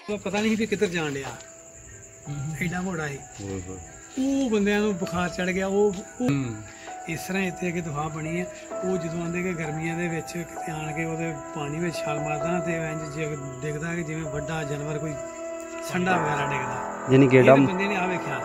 ਪਤਾ ਨਹੀਂ ਵੀ ਕਿੱਧਰ ਜਾਣ ਡਿਆ ਐਡਾ ਮੋੜਾ ਸੀ ਉਹ ਬੰਦਿਆਂ ਨੂੰ ਬੁਖਾਰ ਚੜ ਗਿਆ ਉਹ ਇਸ ਤਰ੍ਹਾਂ ਇੱਥੇ ਅੱਗੇ ਦੁਆ ਬਣੀ ਹੈ ਉਹ ਜਦੋਂ ਆਂਦੇ ਕਿ ਗਰਮੀਆਂ ਦੇ ਵਿੱਚ ਕਿਤੇ ਆਣ ਕੇ ਉਹਦੇ ਪਾਣੀ ਵਿੱਚ ਛਾਲ ਮਾਰਦਾ ਤੇ ਇੰਜ ਦਿਖਦਾ ਕਿ ਜਿਵੇਂ ਵੱਡਾ ਜਾਨਵਰ ਕੋਈ ਸੰਡਾ ਵਗੈਰਾ ਡਿੱਗਦਾ ਯਾਨੀ ਗੇੜਾ ਬੰਦੇ ਨੇ ਆ ਵੇਖਿਆ